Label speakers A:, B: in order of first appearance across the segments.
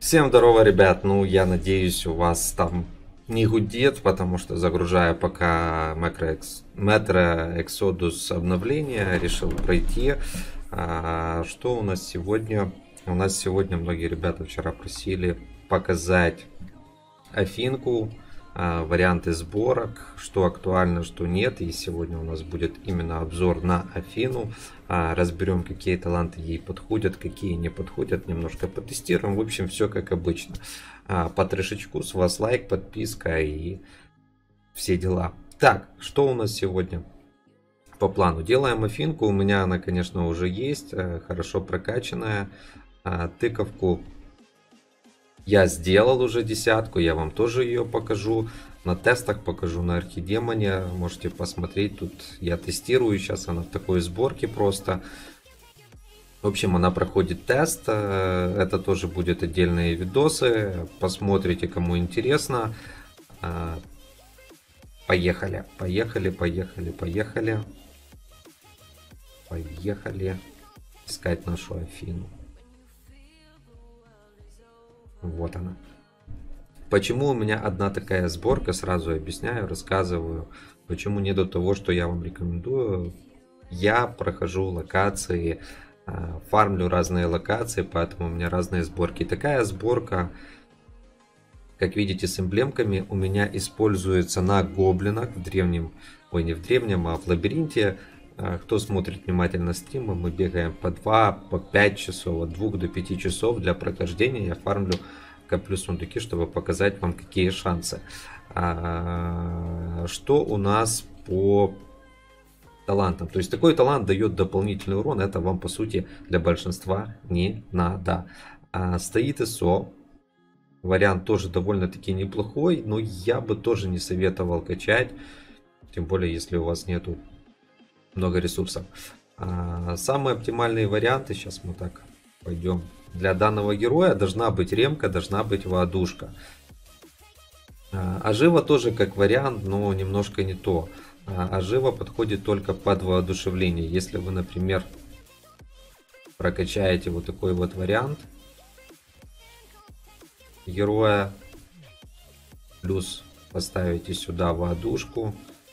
A: Всем здорово, ребят. Ну, я надеюсь, у вас там не гудит, потому что загружаю пока Metro Exodus обновление, решил пройти. Что у нас сегодня? У нас сегодня многие ребята вчера просили показать Афинку, варианты сборок, что актуально, что нет. И сегодня у нас будет именно обзор на Афину. Разберем, какие таланты ей подходят, какие не подходят. Немножко потестируем. В общем, все как обычно. По трешечку с вас лайк, подписка и все дела. Так, что у нас сегодня по плану? Делаем Афинку. У меня она, конечно, уже есть. Хорошо прокачанная. Тыковку я сделал уже 10-ку, я вам тоже ее покажу. На тестах покажу на Архидемоне. Можете посмотреть. Тут я тестирую. Сейчас она в такой сборке просто. В общем, она проходит тест. Это тоже будет отдельные видосы. Посмотрите, кому интересно. Поехали. Поехали, поехали, поехали. Поехали искать нашу Афину. Вот она. Почему у меня одна такая сборка, сразу объясняю, рассказываю. Почему не до того, что я вам рекомендую. Я прохожу локации, фармлю разные локации, поэтому у меня разные сборки. Такая сборка, как видите, с эмблемками у меня используется на гоблинах в древнем, ой, не в древнем, а в лабиринте. Кто смотрит внимательно стримы, мы бегаем по 2, по 5 часов, от 2 до 5 часов для прохождения. Я фармлю, коплю сундуки, чтобы показать вам, какие шансы. Что у нас по талантам? То есть такой талант дает дополнительный урон, это вам по сути для большинства не надо. Стоит ИСО. Вариант тоже довольно-таки неплохой, но я бы тоже не советовал качать. Тем более, если у вас нету много ресурсов. Самые оптимальные варианты, сейчас мы так пойдем. Для данного героя должна быть ремка, должна быть воодушка. Ожива тоже как вариант, но немножко не то. Ожива подходит только под воодушевление. Если вы, например, прокачаете вот такой вот вариант героя, плюс поставите сюда воодушку,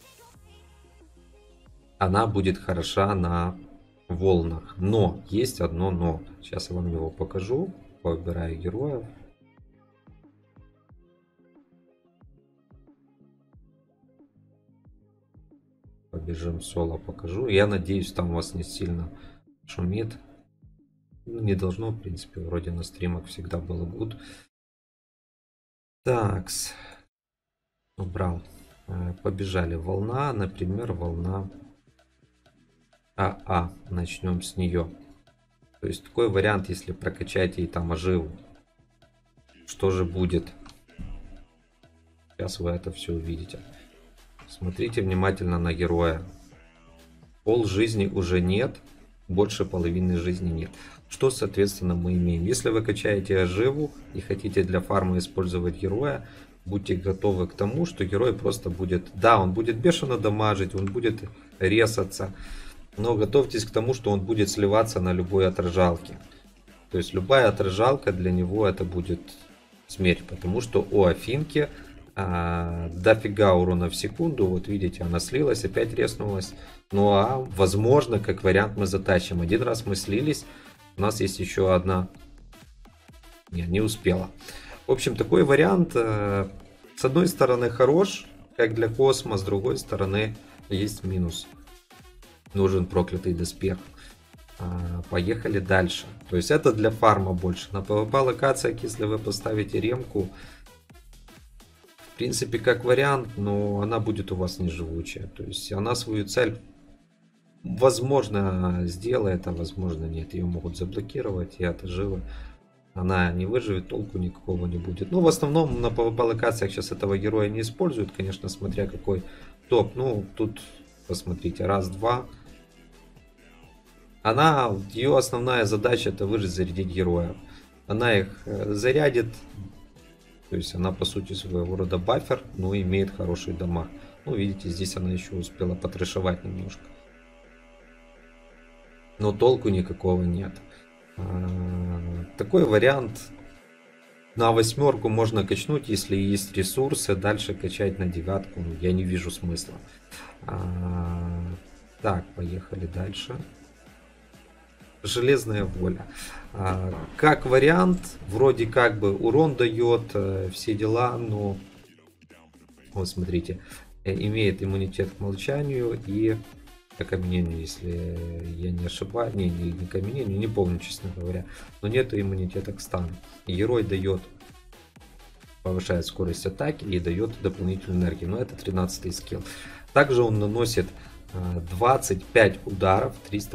A: она будет хороша на волнах. Но есть одно но. Сейчас я вам его покажу. Выбираю героев. Побежим соло, покажу. Я надеюсь, там у вас не сильно шумит. Ну, не должно, в принципе, вроде на стримах всегда было good. Такс. Убрал. Побежали. Волна, например, волна АА. Начнем с нее. То есть такой вариант, если прокачать ей там оживу. Что же будет? Сейчас вы это все увидите. Смотрите внимательно на героя. Пол жизни уже нет. Больше половины жизни нет. Что, соответственно, мы имеем? Если вы качаете оживу и хотите для фарма использовать героя, будьте готовы к тому, что герой просто будет... Да, он будет бешено дамажить, он будет резаться. Но готовьтесь к тому, что он будет сливаться на любой отражалке. То есть любая отражалка для него это будет смерть. Потому что у Афинки дофига урона в секунду. Вот видите, она слилась, опять резнулась. Ну а возможно, как вариант, мы затащим. Один раз мы слились. У нас есть еще одна. Не успела. В общем, такой вариант с одной стороны хорош, как для космо, с другой стороны есть минус. Нужен проклятый доспех. Поехали дальше. То есть это для фарма больше. На PvP локациях, если вы поставите ремку, в принципе, как вариант, но она будет у вас не живучая. То есть она свою цель, возможно, сделает, а возможно нет. Ее могут заблокировать, и от оживы она не выживет, толку никакого не будет. Ну, в основном на PvP локациях сейчас этого героя не используют, конечно, смотря какой топ. Ну, тут посмотрите, раз-два. Ее основная задача это выжить, зарядить героев. Она их зарядит. То есть она по сути своего рода бафер, но имеет хороший дамаг. Ну, видите, здесь она еще успела потрешевать немножко. Но толку никакого нет. Такой вариант На восьмерку можно качнуть, если есть ресурсы. Дальше качать на девятку, ну, я не вижу смысла. Так, поехали дальше. Железная воля. Как вариант, вроде как бы урон дает, все дела, но вот смотрите, имеет иммунитет к молчанию и к окаменению, если я не ошибаюсь, не к окаменению, не помню, честно говоря, но нету иммунитета к стану. Герой дает, повышает скорость атаки и дает дополнительную энергию, но это 13 скилл. Также он наносит 25 ударов,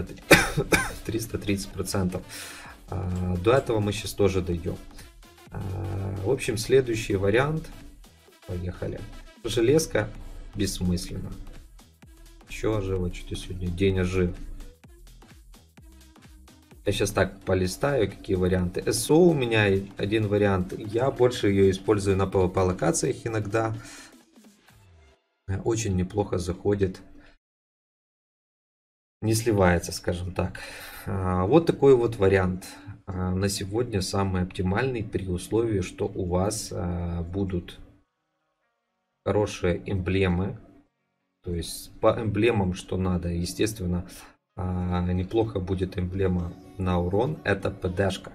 A: 330%. До этого мы сейчас тоже дойдем. В общем, следующий вариант. Поехали. Железка бессмысленно. Еще ожива, что-то сегодня день ожив. Я сейчас так полистаю, какие варианты. СО у меня один вариант. Я больше ее использую на PvP локациях иногда. Очень неплохо заходит. Не сливается, скажем так. Вот такой вот вариант. На сегодня самый оптимальный при условии, что у вас будут хорошие эмблемы. То есть по эмблемам что надо. Естественно, неплохо будет эмблема на урон. Это ПДшка.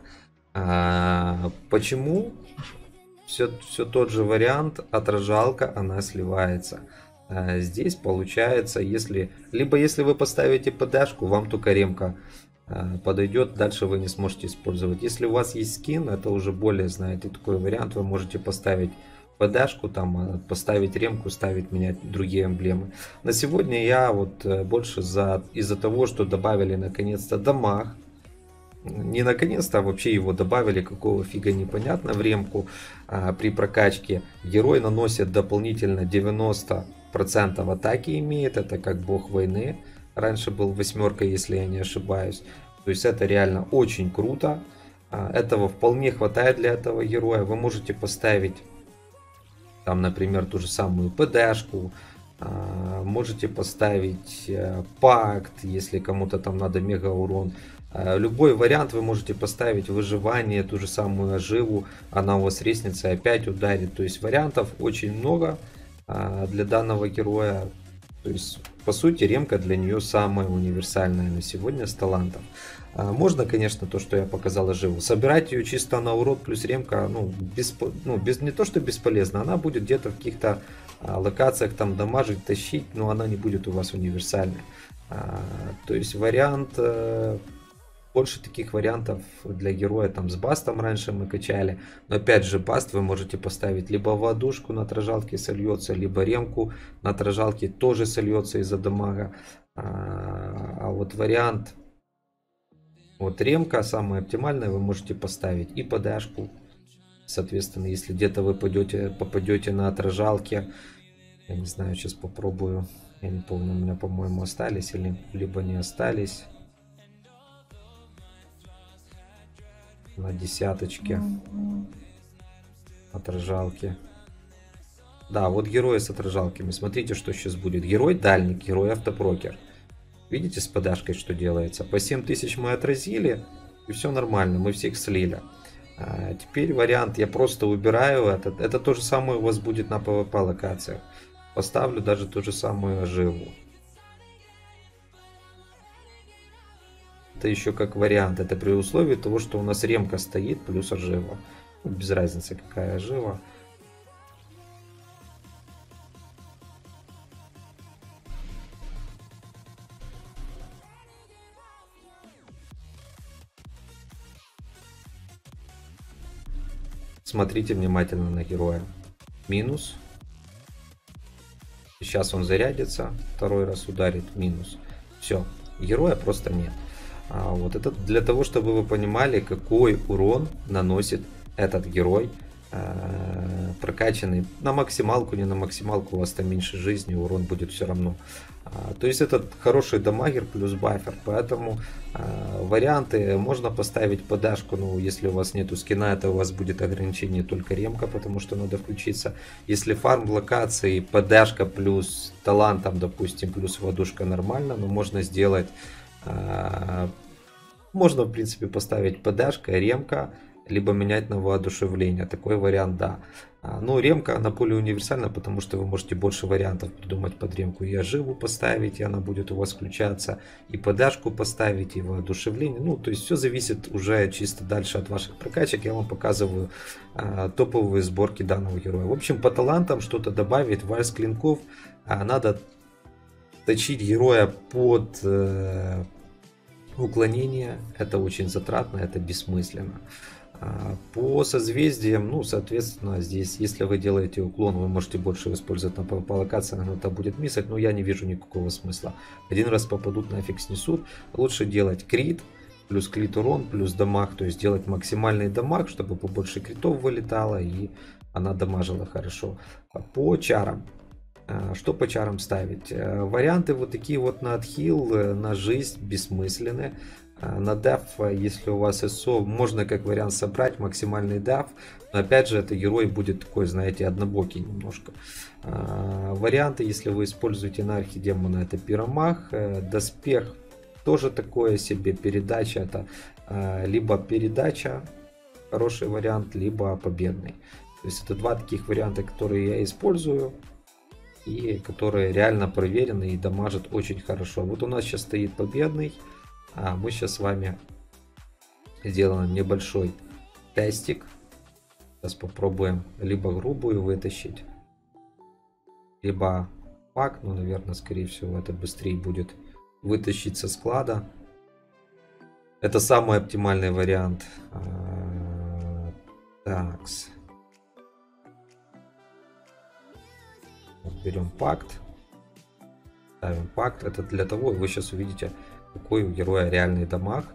A: Почему? Все тот же вариант. Отражалка, она сливается. Здесь получается, либо если вы поставите ПДшку, вам только ремка подойдет, дальше вы не сможете использовать. Если у вас есть скин, это уже более, знаете, такой вариант, вы можете поставить ПДшку, там поставить ремку, менять другие эмблемы. На сегодня я вот больше из-за того, что добавили наконец-то дамаг. Не наконец-то, а вообще его добавили, какого фига непонятно, в ремку при прокачке. Герой наносит дополнительно 90% атаки имеет, это как бог войны. Раньше был восьмерка, если я не ошибаюсь. То есть это реально очень круто. Этого вполне хватает для этого героя. Вы можете поставить там, например, ту же самую ПДшку. Можете поставить пакт, если кому-то там надо мега урон. Любой вариант вы можете поставить, выживание, ту же самую оживу, она у вас резнится, опять ударит. То есть вариантов очень много для данного героя. То есть по сути ремка для нее самая универсальная на сегодня с талантом. Можно, конечно, то, что я показал оживу, собирать ее чисто на урон плюс ремка, не то что бесполезно, она будет где-то в каких-то локациях там дамажить, тащить, но она не будет у вас универсальной. То есть вариант, больше таких вариантов для героя там с бастом раньше мы качали. Но опять же баст вы можете поставить либо водушку на отражалке сольется, либо ремку на отражалке тоже сольется из-за дамага. А вот вариант, вот ремка самая оптимальная, вы можете поставить и ПДшку. Соответственно, если где-то вы попадете на отражалке, я не знаю, сейчас попробую. Я не помню, у меня, по-моему, остались либо не остались. На десяточке отражалки. Да, вот герои с отражалками. Смотрите, что сейчас будет. Герой дальник, герой автопрокер. Видите, с подашкой что делается? По 7000 мы отразили, и все нормально, мы всех слили. Теперь вариант, я просто убираю этот. Это то же самое у вас будет на PvP локациях. Поставлю даже ту же самую оживу. Это еще как вариант. Это при условии того, что у нас ремка стоит плюс ожива. Без разницы какая ожива. Смотрите внимательно на героя. Минус. Сейчас он зарядится. Второй раз ударит. Минус. Все. Героя просто нет. Вот это для того, чтобы вы понимали, какой урон наносит этот герой, прокачанный на максималку, не на максималку, у вас там меньше жизни, урон будет все равно. То есть это хороший дамагер плюс бафер, поэтому варианты можно поставить подашку, но если у вас нету скина, это у вас будет ограничение только ремка, потому что надо включиться. Если фарм локации, подашка плюс талант, там, допустим, плюс водушка нормально, но можно сделать... Можно, в принципе, поставить ПДшка, ремка либо менять на воодушевление. Такой вариант, да. Но ремка, она более универсальна, потому что вы можете больше вариантов придумать под ремку. И оживу поставить, и она будет у вас включаться, и подашку поставить, и воодушевление. Ну, то есть все зависит уже чисто дальше от ваших прокачек. Я вам показываю топовые сборки данного героя. В общем, по талантам что-то добавить. Вальс клинков надо точить героя под уклонение. Это очень затратно, это бессмысленно. По созвездиям, ну, соответственно, здесь, если вы делаете уклон, вы можете больше использовать по локациям, это будет миссать, но я не вижу никакого смысла. Один раз попадут, нафиг снесут. Лучше делать крит, плюс крит урон, плюс дамаг, то есть делать максимальный дамаг, чтобы побольше критов вылетало и она дамажила хорошо. По чарам. Что по чарам ставить? Варианты вот такие вот на отхил, на жизнь бессмысленны. На деф, если у вас СО, можно как вариант собрать максимальный деф. Но опять же, это герой будет такой, знаете, однобокий немножко. Варианты, если вы используете на архидемона, это пиромах. Доспех тоже такое себе. Передача, это либо передача, хороший вариант, либо победный. То есть это два таких варианта, которые я использую. И которые реально проверены и дамажат очень хорошо. Вот у нас сейчас стоит победный. А мы сейчас с вами сделаем небольшой тестик. Сейчас попробуем либо грубую вытащить, либо пак. Ну, наверное, скорее всего, это быстрее будет вытащить со склада. Это самый оптимальный вариант. Такс. Берем пакт. Ставим пакт. Это для того, вы сейчас увидите, какой у героя реальный дамаг.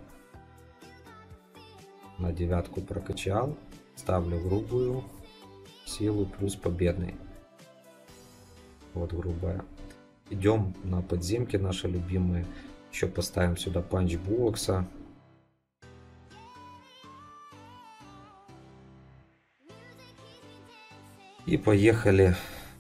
A: На 9 прокачал. Ставлю грубую силу плюс победный. Вот грубая. Идем на подземки наши любимые. Еще поставим сюда панчбокса. И поехали.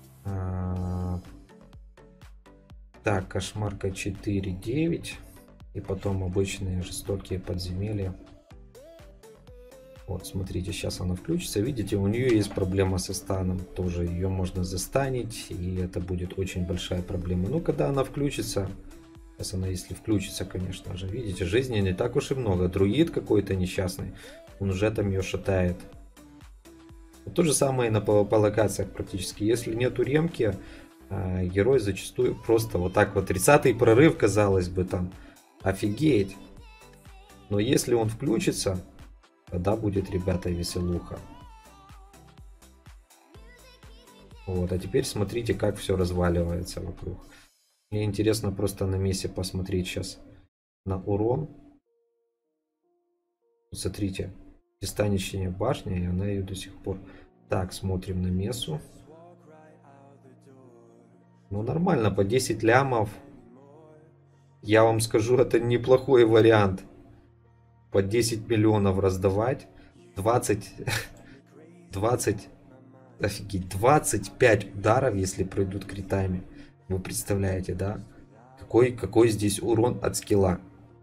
A: Так, кошмарка 4-9. И потом обычные жестокие подземелья. Вот, смотрите, сейчас она включится. Видите, у нее есть проблема со станом. Тоже ее можно застанить. И это будет очень большая проблема. Но когда она включится... Сейчас она, если включится, конечно же. Видите, жизни не так уж и много. Друид какой-то несчастный. Он уже там ее шатает. Вот то же самое и по локациях практически. Если нету ремки, герой зачастую просто вот так вот. 30-й прорыв, казалось бы, там. Офигеть. Но если он включится, тогда будет, ребята, веселуха. Вот, а теперь смотрите, как все разваливается вокруг. Мне интересно просто на месте посмотреть сейчас на урон. Смотрите, пристанищная башня, и она ее до сих пор. Так, смотрим на мессу. Ну, нормально, по 10 лямов. Я вам скажу, это неплохой вариант. По 10 миллионов раздавать. 20, офигеть, 25 ударов, если пройдут критами. Вы представляете, да? Какой здесь урон от скилла.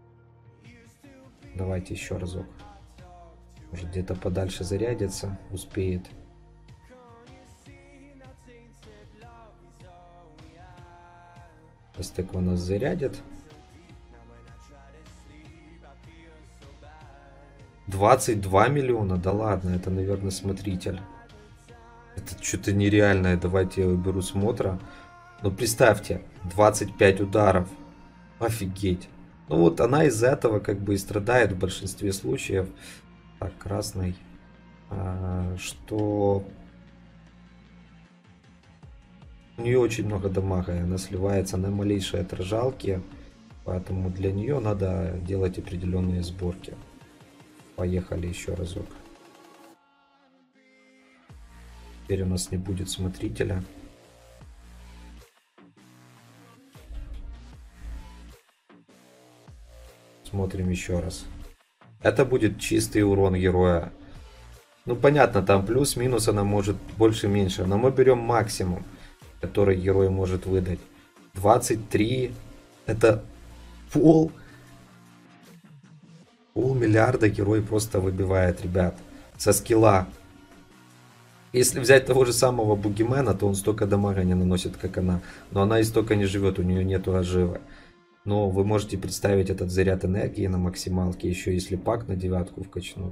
A: Давайте еще разок. Может, где-то подальше зарядится. Успеет. Астек у нас зарядит. 22 миллиона? Да ладно, это, наверное, смотритель. Это что-то нереальное. Давайте я выберу смотра. Ну, представьте, 25 ударов. Офигеть. Ну, вот она из-за этого как бы и страдает в большинстве случаев. Так, красный. Что... У нее очень много дамага, и она сливается на малейшие отражалки. Поэтому для нее надо делать определенные сборки. Поехали еще разок. Теперь у нас не будет смотрителя. Смотрим еще раз. Это будет чистый урон героя. Ну понятно, там плюс-минус она может больше-меньше. Но мы берем максимум, который герой может выдать. 23. Это полмиллиарда герой просто выбивает, ребят. со скилла. Если взять того же самого Бугимена, то он столько дамага не наносит, как она. Но она и столько не живет, у нее нету ожива. Но вы можете представить этот заряд энергии на максималке, еще если пак на 9 вкачнут.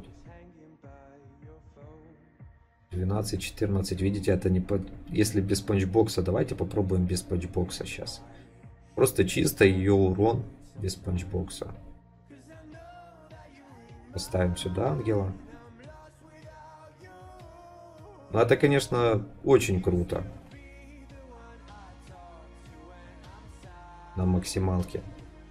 A: 12-14, видите, это не под... Если без панчбокса, давайте попробуем без панчбокса сейчас. Просто чисто ее урон без панчбокса. Поставим сюда ангела. Ну это, конечно, очень круто. На максималке.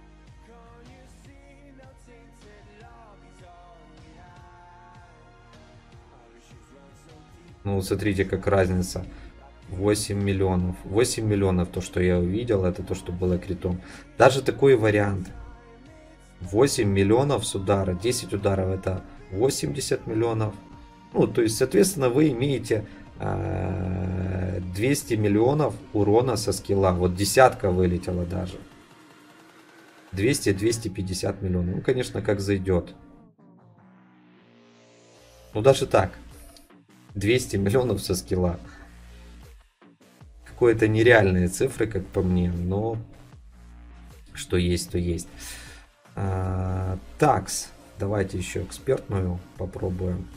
A: Ну, смотрите, как разница. 8 миллионов. 8 миллионов, то, что я увидел, это то, что было критом. Даже такой вариант. 8 миллионов с удара. 10 ударов это 80 миллионов. Ну, то есть, соответственно, вы имеете 200 миллионов урона со скилла. Вот десятка вылетела даже. 200-250 миллионов. Ну, конечно, как зайдет. Ну, даже так. 200 миллионов со скилла. Какие-то нереальные цифры, как по мне. Но что есть, то есть. Такс. Давайте еще экспертную попробуем.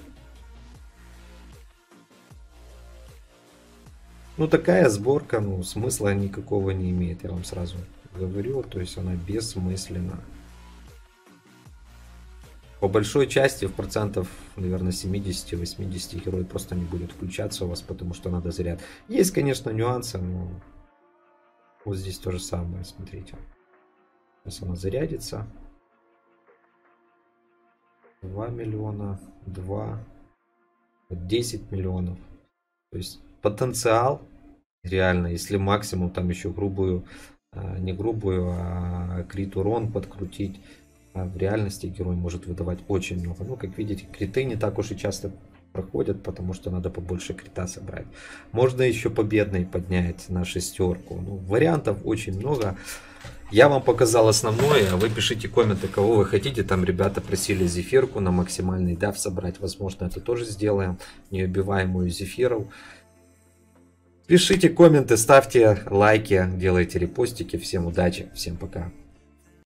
A: Ну, такая сборка, ну, смысла никакого не имеет, я вам сразу говорю. То есть она бессмысленна. По большой части, в процентов, наверное, 70-80 герой просто не будет включаться у вас, потому что надо заряд. Есть, конечно, нюансы, но вот здесь то же самое, смотрите. Сейчас она зарядится. 2 миллиона, 2, 10 миллионов. То есть потенциал реально, если максимум там еще грубую, не грубую, а крит урон подкрутить. А в реальности герой может выдавать очень много. Ну, как видите, криты не так уж и часто проходят, потому что надо побольше крита собрать. Можно еще победный поднять на 6. Ну, вариантов очень много. Я вам показал основное, а вы пишите комменты, кого вы хотите. Там ребята просили зефирку на максимальный дав собрать. Возможно, это тоже сделаем. Неубиваемую зефиров. Пишите комменты, ставьте лайки, делайте репостики. Всем удачи, всем пока.